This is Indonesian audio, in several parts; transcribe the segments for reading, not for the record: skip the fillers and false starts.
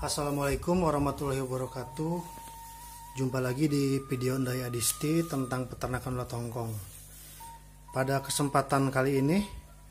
Assalamualaikum warahmatullahi wabarakatuh. Jumpa lagi di video Ndai Adisti tentang peternakan ulat Hongkong. Pada kesempatan kali ini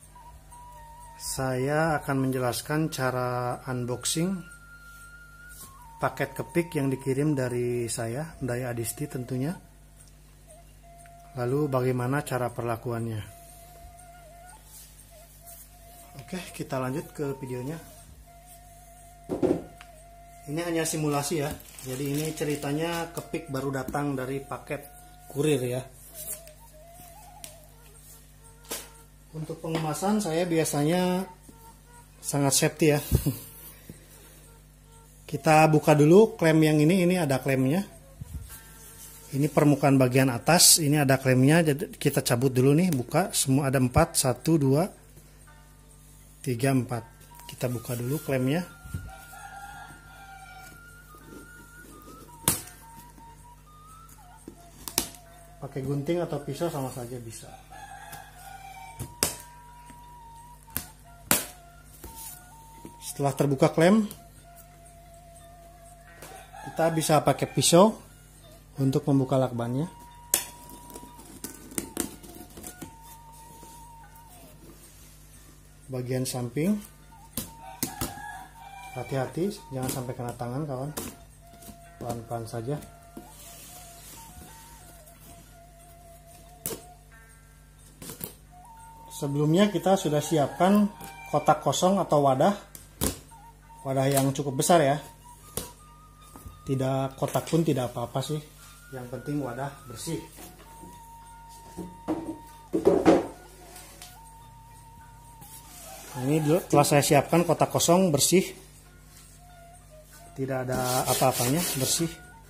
saya akan menjelaskan cara unboxing paket kepik yang dikirim dari saya, Ndai Adisti tentunya. Lalu bagaimana cara perlakuannya. Oke, kita lanjut ke videonya. Ini hanya simulasi ya. Jadi ini ceritanya kepik baru datang dari paket kurir ya. Untuk pengemasan saya biasanya sangat safety ya. Kita buka dulu klem yang ini ada klemnya. Ini permukaan bagian atas, ini ada klemnya. Jadi kita cabut dulu nih, buka semua ada 4, 1, 2, 3, 4. Kita buka dulu klemnya. Pakai gunting atau pisau sama saja bisa. Setelah terbuka klem, kita bisa pakai pisau untuk membuka lakbannya. Bagian samping, hati-hati jangan sampai kena tangan kawan. Pelan-pelan saja. Sebelumnya kita sudah siapkan kotak kosong atau wadah yang cukup besar ya. Tidak kotak pun tidak apa-apa sih, yang penting wadah bersih. Ini telah saya siapkan kotak kosong bersih, tidak ada apa-apanya, bersih.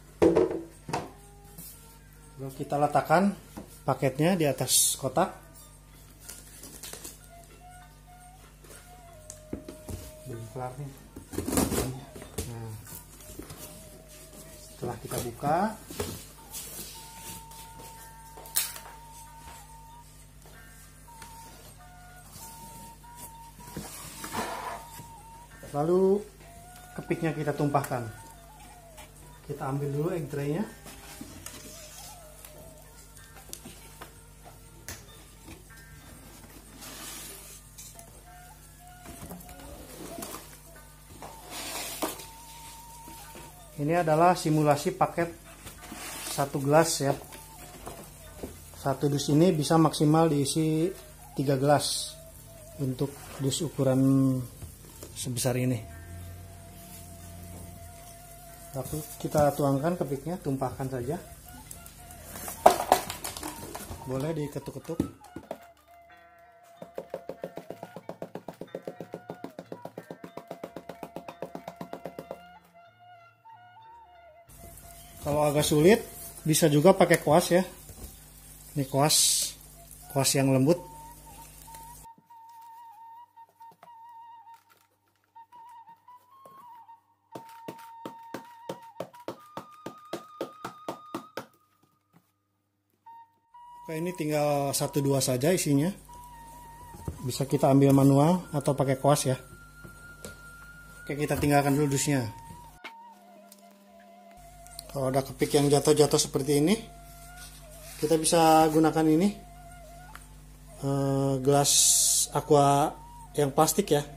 Lalu kita letakkan paketnya di atas kotak. Nah, setelah kita buka, lalu kepiknya kita tumpahkan. Kita ambil dulu egg tray-nya. Ini adalah simulasi paket 1 gelas ya. 1 dus ini bisa maksimal diisi 3 gelas untuk dus ukuran sebesar ini. Lalu kita tuangkan kepiknya, tumpahkan saja. Boleh diketuk-ketuk. Kalau agak sulit bisa juga pakai kuas ya. Ini kuas yang lembut. Oke, ini tinggal 1-2 saja isinya. Bisa kita ambil manual atau pakai kuas ya. Oke, kita tinggalkan dulu dusnya. Kalau ada kepik yang jatuh-jatuh seperti ini, kita bisa gunakan ini gelas aqua yang plastik ya.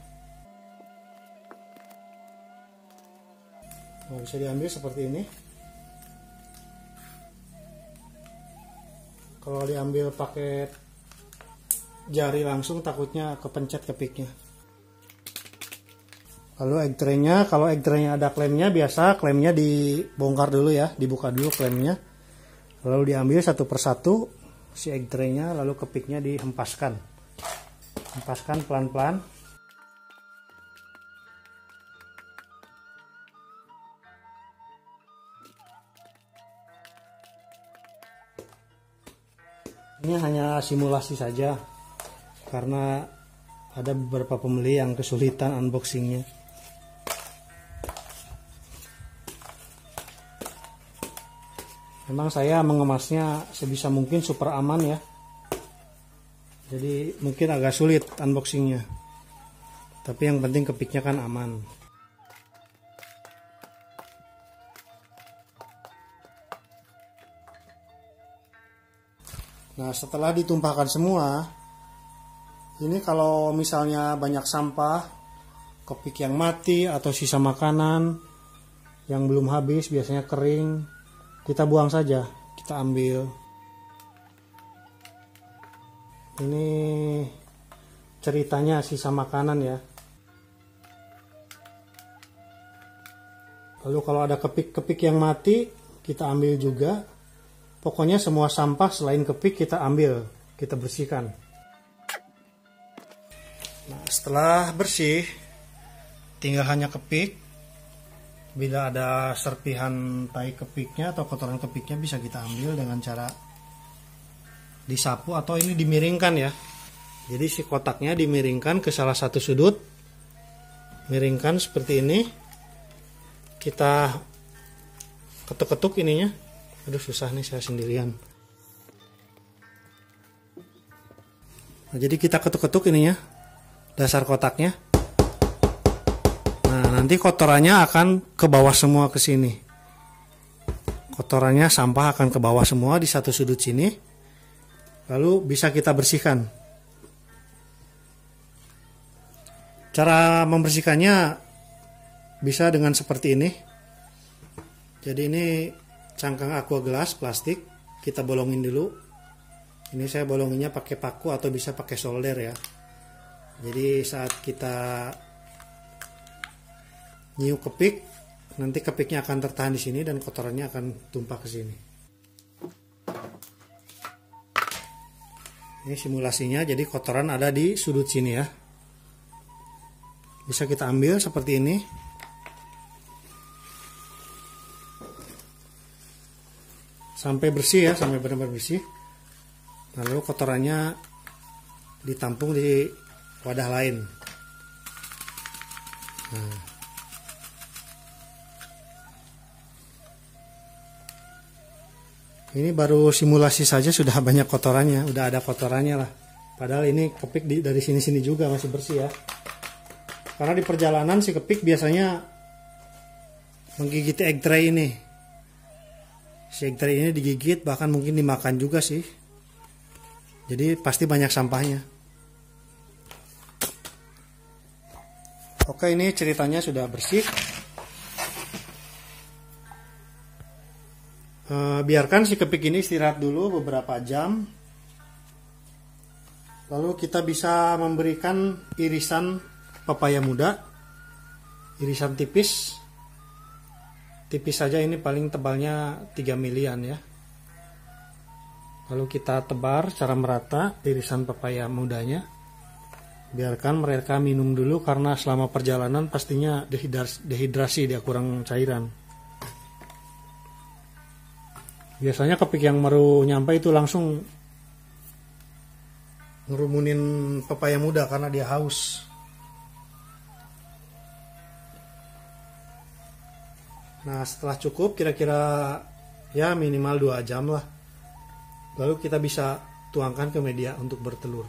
Nah, bisa diambil seperti ini. Kalau diambil pakai jari langsung takutnya kepencet kepiknya. Lalu egg tray-nya, kalau egg tray-nya ada klemnya, biasa klemnya dibongkar dulu ya, dibuka dulu klemnya. Lalu diambil satu persatu si egg tray-nya, lalu kepiknya dihempaskan. Hempaskan pelan-pelan. Ini hanya simulasi saja, karena ada beberapa pembeli yang kesulitan unboxingnya. Memang saya mengemasnya sebisa mungkin super aman ya. Jadi mungkin agak sulit unboxingnya. Tapi yang penting kepiknya kan aman. Nah, setelah ditumpahkan semua, ini kalau misalnya banyak sampah, kepik yang mati atau sisa makanan yang belum habis, biasanya kering, kita buang saja, kita ambil. Ini ceritanya sisa makanan ya. Lalu kalau ada kepik-kepik yang mati, kita ambil juga. Pokoknya semua sampah selain kepik kita ambil, kita bersihkan. Nah, setelah bersih, tinggal hanya kepik. Bila ada serpihan tai kepiknya atau kotoran kepiknya, bisa kita ambil dengan cara disapu atau ini dimiringkan ya. Jadi si kotaknya dimiringkan ke salah satu sudut, miringkan seperti ini. Kita ketuk-ketuk ininya. Aduh, susah nih, saya sendirian. Nah, jadi kita ketuk-ketuk ininya, dasar kotaknya. Nah, nanti kotorannya akan ke bawah semua ke sini. Kotorannya, sampah akan ke bawah semua di satu sudut sini. Lalu bisa kita bersihkan. Cara membersihkannya bisa dengan seperti ini. Jadi ini cangkang aqua gelas plastik, kita bolongin dulu. Ini saya bolonginnya pakai paku atau bisa pakai solder ya. Jadi saat kita nyiuk kepik, nanti kepiknya akan tertahan di sini dan kotorannya akan tumpah ke sini. Ini simulasinya, jadi kotoran ada di sudut sini ya. Bisa kita ambil seperti ini. Sampai bersih ya, sampai benar-benar bersih. Lalu kotorannya ditampung di wadah lain. Nah. Ini baru simulasi saja sudah banyak kotorannya, udah ada kotorannya lah. Padahal ini kepik dari sini-sini juga masih bersih ya. Karena di perjalanan si kepik biasanya menggigit egg tray ini. Si egg tray ini digigit, bahkan mungkin dimakan juga sih. Jadi pasti banyak sampahnya. Oke, ini ceritanya sudah bersih. Biarkan si kepik ini istirahat dulu beberapa jam. Lalu kita bisa memberikan irisan pepaya muda, irisan tipis saja, ini paling tebalnya 3 milian ya. Lalu kita tebar secara merata irisan pepaya mudanya. Biarkan mereka minum dulu karena selama perjalanan pastinya dehidrasi, dia kurang cairan. Biasanya kepik yang baru nyampe itu langsung ngerumunin pepaya muda karena dia haus. Nah, setelah cukup kira-kira ya minimal 2 jam lah. Lalu kita bisa tuangkan ke media untuk bertelur.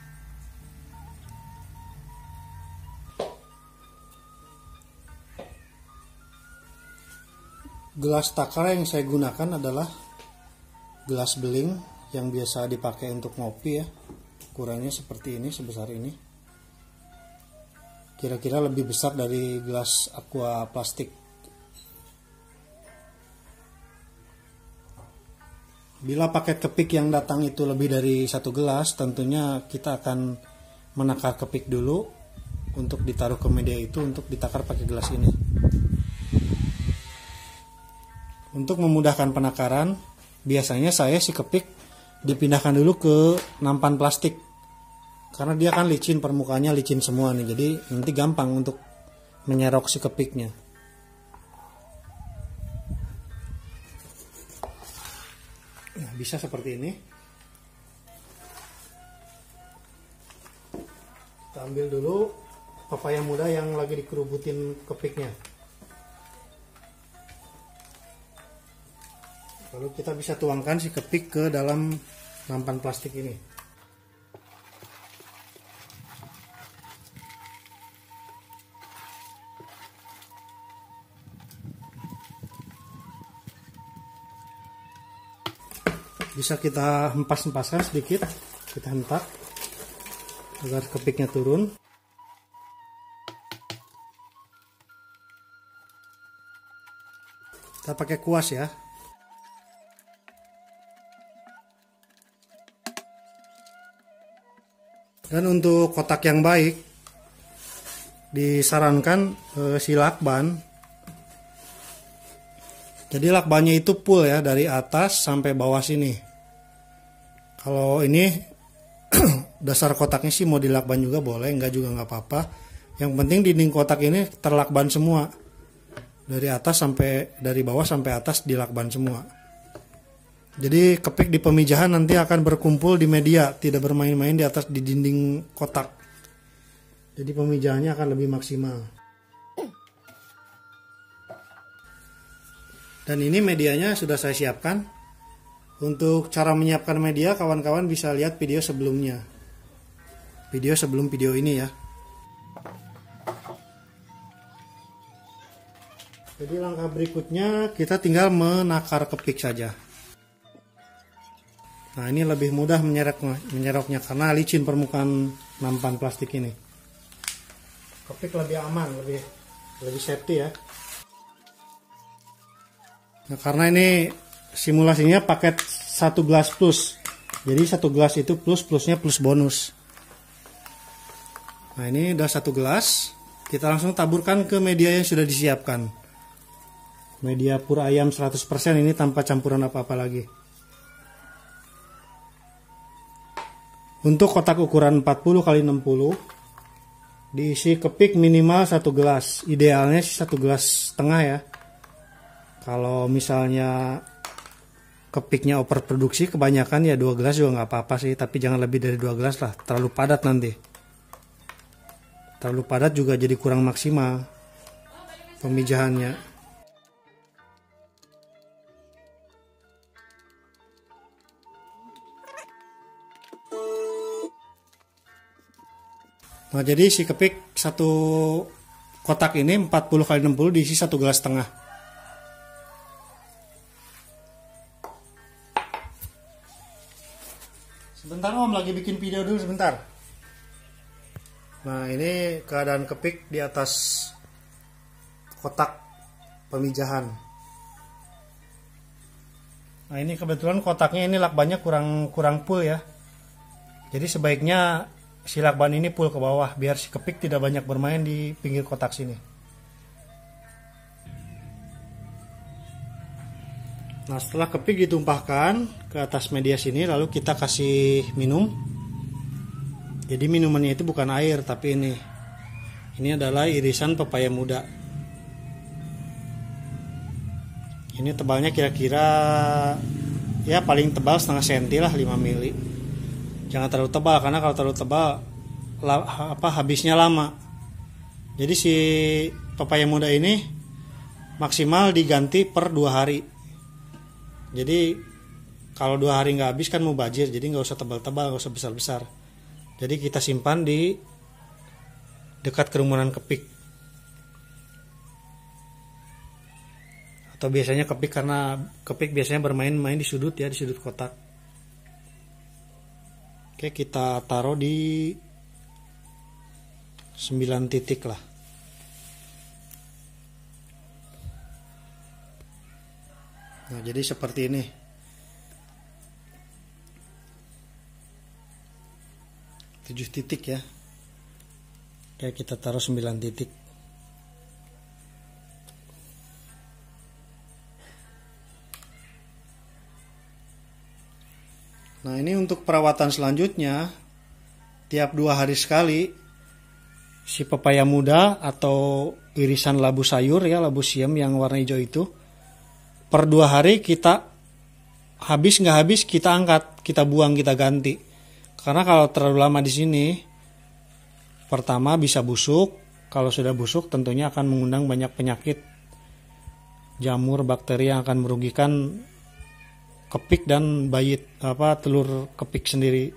Gelas takar yang saya gunakan adalah gelas beling yang biasa dipakai untuk ngopi ya. Ukurannya seperti ini, sebesar ini. Kira-kira lebih besar dari gelas aqua plastik. Bila paket kepik yang datang itu lebih dari 1 gelas, tentunya kita akan menakar kepik dulu untuk ditaruh ke media itu, untuk ditakar pakai gelas ini. Untuk memudahkan penakaran, biasanya saya si kepik dipindahkan dulu ke nampan plastik. Karena dia kan licin, permukaannya licin semua nih, jadi nanti gampang untuk menyerok si kepiknya. Nah, bisa seperti ini. Kita ambil dulu pepaya muda yang lagi dikerubutin kepiknya. Lalu kita bisa tuangkan si kepik ke dalam nampan plastik ini. Bisa kita hempas-hempaskan sedikit, kita hentak agar kepiknya turun. Kita pakai kuas ya. Dan untuk kotak yang baik disarankan si lakban. Jadi lakbannya itu full ya, dari atas sampai bawah sini. Kalau ini dasar kotaknya sih mau dilakban juga boleh, enggak juga nggak apa-apa. Yang penting dinding kotak ini terlakban semua. Dari atas sampai, dari bawah sampai atas dilakban semua. Jadi kepik di pemijahan nanti akan berkumpul di media, tidak bermain-main di atas di dinding kotak. Jadi pemijahannya akan lebih maksimal. Dan ini medianya sudah saya siapkan. Untuk cara menyiapkan media, kawan-kawan bisa lihat video sebelumnya. Video sebelum video ini ya. Jadi langkah berikutnya kita tinggal menakar kepik saja. Nah, ini lebih mudah menyeroknya karena licin permukaan nampan plastik ini. Kepik lebih aman, lebih safety ya. Nah, karena ini simulasinya paket 1 gelas plus. Jadi 1 gelas itu plusnya plus bonus. Nah, ini udah 1 gelas. Kita langsung taburkan ke media yang sudah disiapkan. Media pur ayam 100% ini tanpa campuran apa-apa lagi. Untuk kotak ukuran 40 x 60 diisi kepik minimal 1 gelas. Idealnya sih 1 gelas setengah ya. Kalau misalnya kepiknya overproduksi kebanyakan ya 2 gelas juga nggak apa-apa sih, tapi jangan lebih dari 2 gelas lah, terlalu padat nanti. Terlalu padat juga jadi kurang maksimal pemijahannya. Nah, jadi si kepik satu kotak ini 40 x 60 diisi 1 gelas setengah. Sebentar Om, lagi bikin video dulu sebentar. Nah, ini keadaan kepik di atas kotak pemijahan. Nah, ini kebetulan kotaknya ini lakbannya kurang full ya. Jadi sebaiknya si lakban ini full ke bawah biar si kepik tidak banyak bermain di pinggir kotak sini. Nah, setelah kepik ditumpahkan ke atas media sini, lalu kita kasih minum. Jadi minumannya itu bukan air, tapi ini adalah irisan pepaya muda. Ini tebalnya kira-kira ya paling tebal setengah senti lah, 5 mili. Jangan terlalu tebal karena kalau terlalu tebal habisnya lama. Jadi si pepaya muda ini maksimal diganti per 2 hari. Jadi kalau 2 hari nggak habis kan mubazir, jadi nggak usah tebal-tebal, nggak usah besar-besar. Jadi kita simpan di dekat kerumunan kepik. Atau biasanya kepik, karena kepik biasanya bermain-main di sudut ya, di sudut kotak. Oke, kita taruh di 9 titik lah. Nah, jadi seperti ini. Tujuh titik ya. Kayak kita taruh 9 titik. Nah, ini untuk perawatan selanjutnya, tiap 2 hari sekali si pepaya muda atau irisan labu sayur ya, labu siam yang warna hijau itu, per 2 hari kita habis nggak habis kita angkat, kita buang, kita ganti. Karena kalau terlalu lama di sini, pertama bisa busuk. Kalau sudah busuk tentunya akan mengundang banyak penyakit, jamur, bakteri yang akan merugikan kepik dan telur kepik sendiri.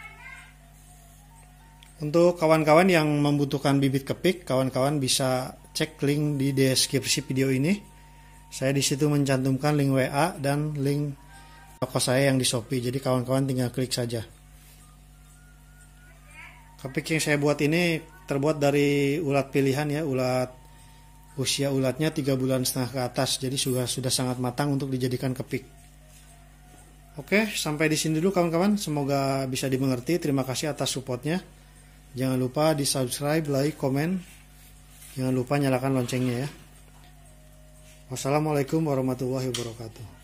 Untuk kawan-kawan yang membutuhkan bibit kepik, kawan-kawan bisa cek link di deskripsi video ini. Saya di situ mencantumkan link WA dan link toko saya yang di Shopee. Jadi kawan-kawan tinggal klik saja. Kepik yang saya buat ini terbuat dari ulat pilihan ya, usia ulatnya 3,5 bulan ke atas. Jadi sudah sangat matang untuk dijadikan kepik. Oke, sampai di sini dulu kawan-kawan. Semoga bisa dimengerti. Terima kasih atas supportnya. Jangan lupa di subscribe, like, komen. Jangan lupa nyalakan loncengnya ya. Wassalamualaikum warahmatullahi wabarakatuh.